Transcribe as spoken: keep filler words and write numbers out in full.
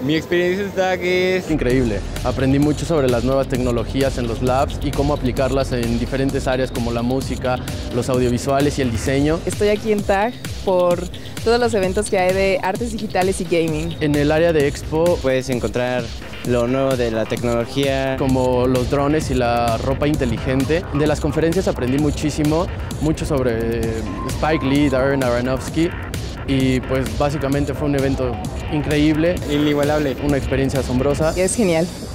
Mi experiencia en TAG es increíble. Aprendí mucho sobre las nuevas tecnologías en los labs y cómo aplicarlas en diferentes áreas como la música, los audiovisuales y el diseño. Estoy aquí en TAG por todos los eventos que hay de artes digitales y gaming. En el área de Expo puedes encontrar lo nuevo de la tecnología, como los drones y la ropa inteligente. De las conferencias aprendí muchísimo, mucho sobre Spike Lee, Darren Aronofsky, y pues básicamente fue un evento increíble, inigualable, una experiencia asombrosa. Es genial.